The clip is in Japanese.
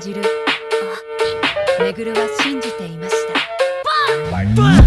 じる。あ、めぐるは信じていました。バン